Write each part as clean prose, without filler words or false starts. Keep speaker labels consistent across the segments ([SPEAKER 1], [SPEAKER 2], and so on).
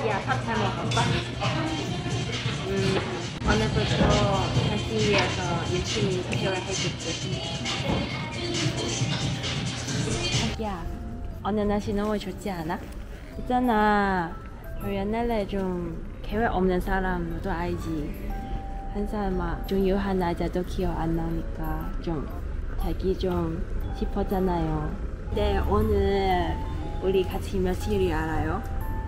[SPEAKER 1] 자기야 밥 잘 먹었어? 오늘부터 다시 위해서 열심히 대화해줄게. 자기야, 오늘 날씨 너무 좋지 않아? 있잖아, 옛날에 좀 계획 없는 사람도 알지. 항상 막 중요한 날짜도 기억 안 나니까 좀 자기 좀 싶었잖아요. 근데 오늘 우리 같이 며칠이 알아요?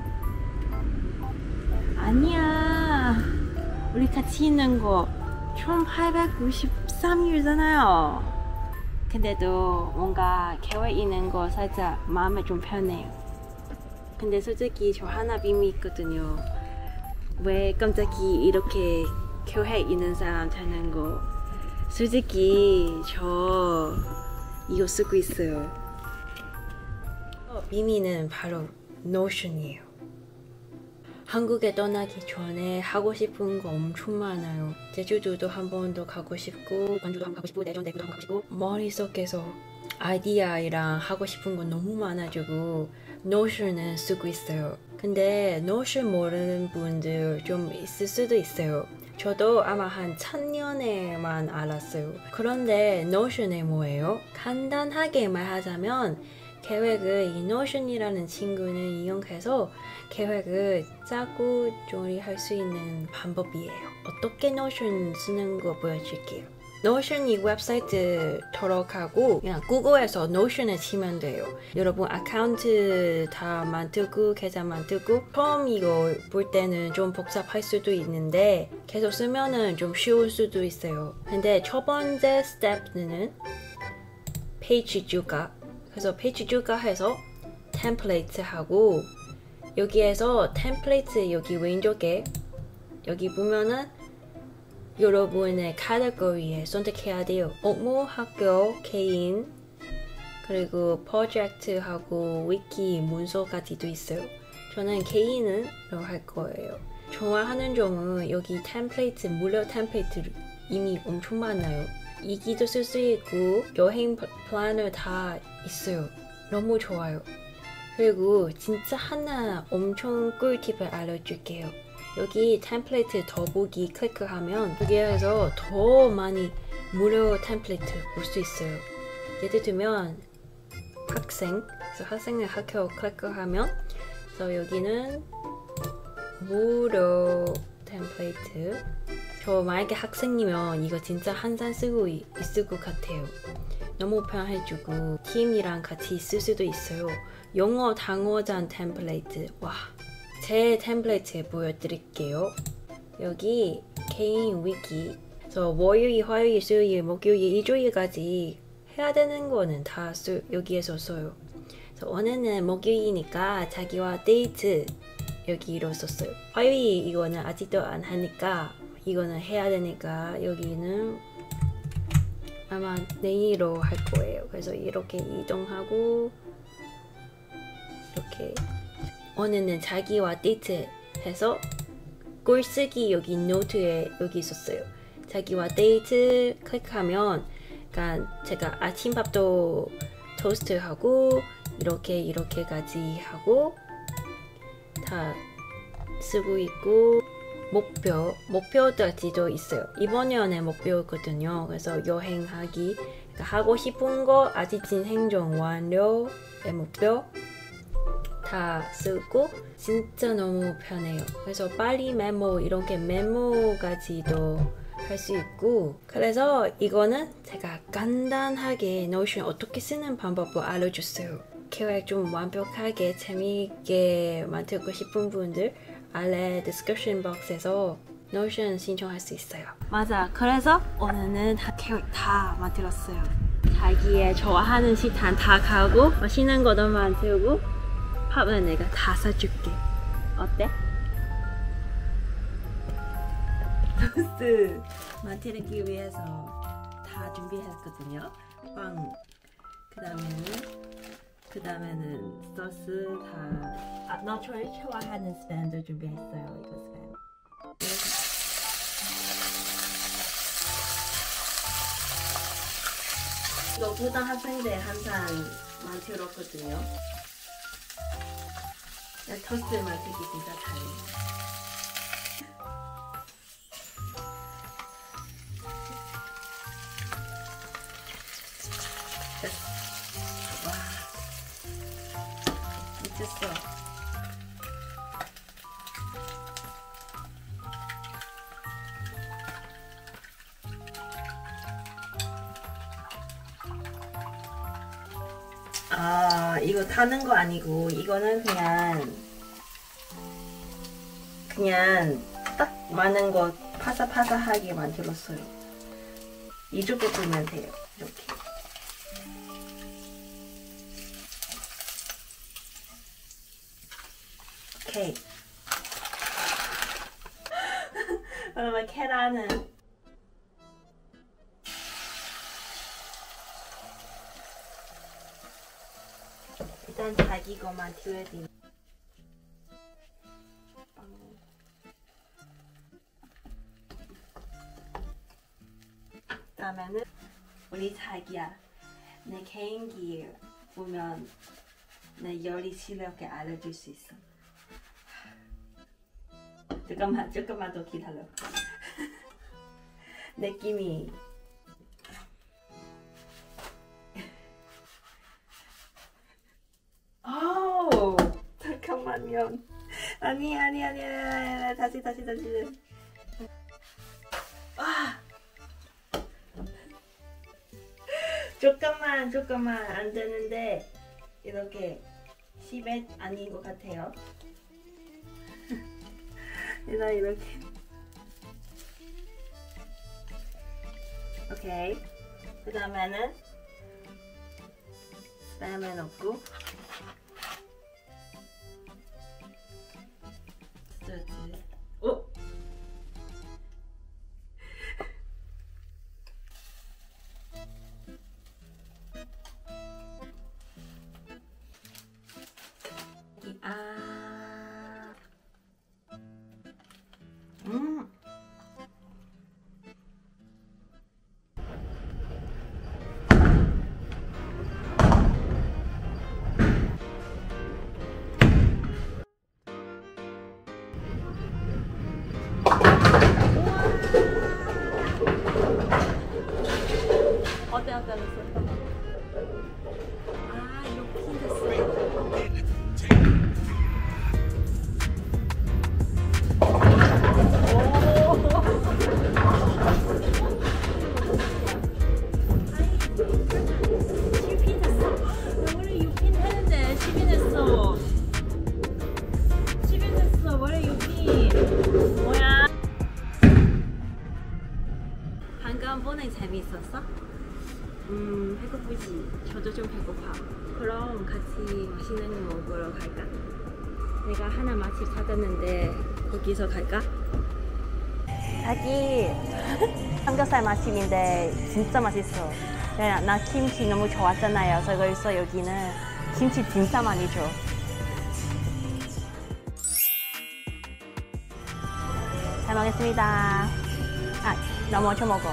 [SPEAKER 1] 아니야, 우리 같이 있는 거 총 893일잖아요. 근데도 뭔가 계획 있는 거 살짝 마음에 좀 편해요. 근데 솔직히 저 하나 비밀 있거든요. 왜 깜짝이 이렇게 계획 있는 사람 되는 거. 솔직히 저 이거 쓰고 있어요. 비밀은 바로 노션이에요. 한국에 떠나기 전에 하고 싶은 거 엄청 많아요. 제주도도 한 번 더 가고 싶고, 광주도 한 번 가고 싶고, 대전 대구도 한 번 가고 싶고, 머릿속에서 아이디어랑 하고 싶은 거 너무 많아지고 노션은 쓰고 있어요. 근데 노션 모르는 분들 좀 있을 수도 있어요. 저도 아마 한 1000년에만 알았어요. 그런데 노션이 뭐예요? 간단하게 말하자면 계획을 이 노션이라는 친구는 이용해서 계획을 짜고 조리할 수 있는 방법이에요. 어떻게 노션 쓰는 거 보여줄게요. 노션 이 웹사이트登録하고 그냥 구글에서 노션을 치면 돼요. 여러분 아카운트 다 만들고 계좌 만들고 처음 이거 볼 때는 좀 복잡할 수도 있는데 계속 쓰면은 좀 쉬울 수도 있어요. 근데 첫 번째 스텝은 페이지 추가. 그래서 페이지 추가해서 템플레이트 하고 여기에서 템플레이트 여기 왼쪽에 여기 보면은 여러분의 카테고리에 선택해야 돼요. 업무, 학교, 개인, 그리고 프로젝트하고 위키, 문서까지도 있어요. 저는 개인으로 할 거예요. 좋아하는 점은 여기 템플레이트, 무료 템플레이트 이미 엄청 많아요. 이기도 쓸 수 있고 여행 플래너 다 있어요. 너무 좋아요. 그리고 진짜 하나 엄청 꿀팁을 알려줄게요. 여기 템플레이트 더보기 클릭하면 여기에서 더 많이 무료 템플레이트 볼 수 있어요. 예를 들면 학생, 그래서 학생의 학교 클릭하면 그래서 여기는 무료 템플레이트. 저 만약에 학생이면 이거 진짜 항상 쓰고 있을 것 같아요. 너무 편해주고 팀이랑 같이 쓸 수도 있어요. 영어 단어장 템플레이트. 와, 제 템플레이트 보여드릴게요. 여기 개인 위키. 그래서 월요일, 화요일, 수요일, 목요일, 일요일까지 해야 되는 거는 다 여기에서 써요. 그래서 오늘은 목요일이니까 자기와 데이트 여기로 썼어요. 화요일 이거는 아직도 안 하니까 이거는 해야 되니까 여기는 아마 내일로 할 거예요. 그래서 이렇게 이동하고 이렇게 오늘은 자기와 데이트 해서 글쓰기 여기 노트에 여기 있었어요. 자기와 데이트 클릭하면 그러니까 제가 아침밥도 토스트하고 이렇게까지 하고 다 쓰고 있고 목표까지도 있어요. 이번 년의 목표거든요. 그래서 여행하기, 그러니까 하고 싶은 거 아직 진행중 완료의 목표 다 쓰고 진짜 너무 편해요. 그래서 빨리 메모 이렇게 메모까지도 할 수 있고 그래서 이거는 제가 간단하게 노션 어떻게 쓰는 방법을 알려줬어요. 계획 좀 완벽하게 재미있게 만들고 싶은 분들 아래 디스크립션 박스에서 노션 신청할 수 있어요. 맞아. 그래서 오늘은 다 계획 다 만들었어요. 자기의 좋아하는 식당 다 가고 맛있는 거도 만들고 밥은 내가 다 사줄게. 어때? 토스트 만들기 위해서 다 준비했거든요. 빵, 그 다음에는 소스 다. 나 제일 좋아하는 스팸도 준비했어요. 이거 스팸. 이거 고등학생들 항상 만들었거든요. 토스트 만들기 진짜 잘해. 와, 미쳤어. 아, 이거 타는 거 아니고 이거는 그냥 딱 많은 거 파사파사하게 만들었어요. 이렇게 보면 돼요. 이렇게. 오케이. 그러면 계란은 일단 자기 거만 튀어야 돼. 그다음에는 우리 자기야, 내 개인기 보면 내 요리 실력을 알려줄 수 있어. 조금만 더 기다려. 느낌이 잠깐만요. 아니 다시 조금만 안 되는데 이렇게 10에 아닌 것 같아요. 일단 이렇게. 오케이. 그 다음에는 스팸에 넣고 오! 어때? 아, 이렇게 됐어. 방금 보는 재미있었어? 배고프지? 저도 좀 배고파. 그럼 같이 맛있는 거 먹으러 갈까? 내가 하나 맛집 찾았는데 거기서 갈까? 자기 삼겹살 맛집인데 진짜 맛있어. 나 김치 너무 좋아하잖아요. 그래서 여기는 김치 진짜 많이 줘. 잘 먹겠습니다. 아, 나 먼저 먹어.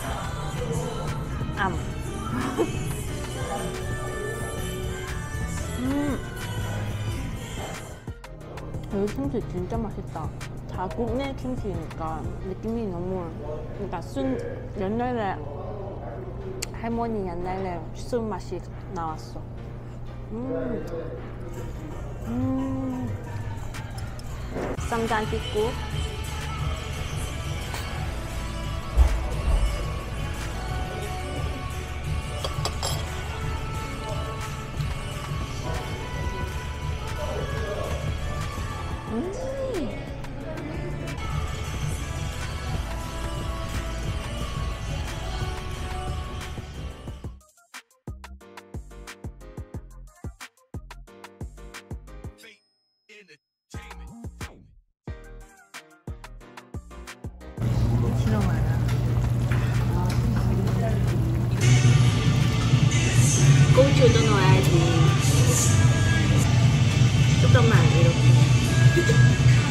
[SPEAKER 1] 여기 김치 진짜 맛있다. 자국내 김치니까 느낌이 너무, 그러니까 옛날에 할머니 옛날에 순 맛이 나왔어. 쌈장 찍고. 싫어 많아. 고추도 넣어야지. 조금만 이렇게.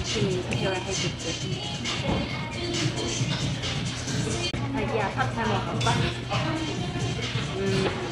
[SPEAKER 1] 열심히 케어해줄게. 자기야 밥 잘 먹었어?